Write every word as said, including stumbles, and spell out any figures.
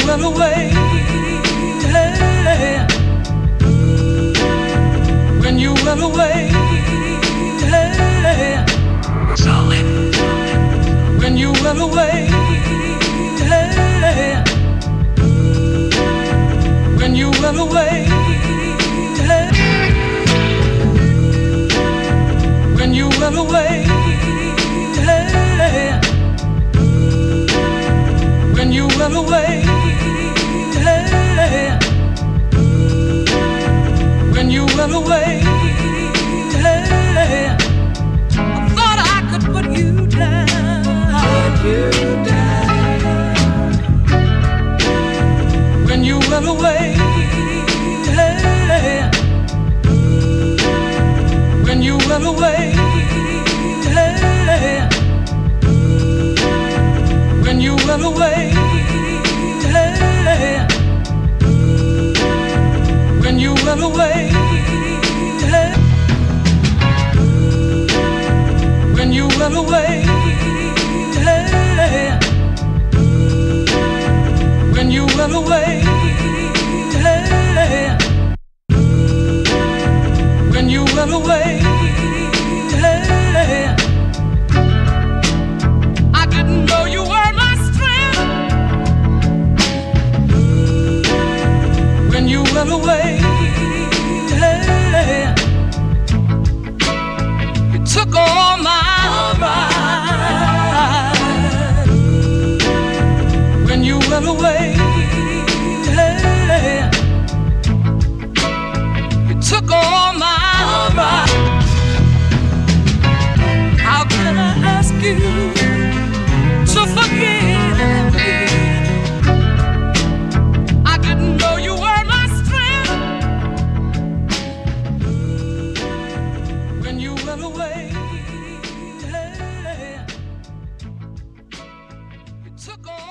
went away, yeah. When you went away, yeah. Solid. When you went away, yeah. When you went away, yeah. When you went away, yeah. When you went away, yeah. When you went away, yeah. I thought I could put you down, put you down. When you went away, yeah. When you went away, yeah. When you went away, yeah. When you went away, yeah. When you went away, yeah. When you went away, yeah. When you went away, yeah. I didn't know you were my strength. When you went away, yeah. You took all my pride. When you went away, yeah. You took all my pride. How can I ask you to forgive me? I didn't know you were my strength. When you went away, yeah. You took all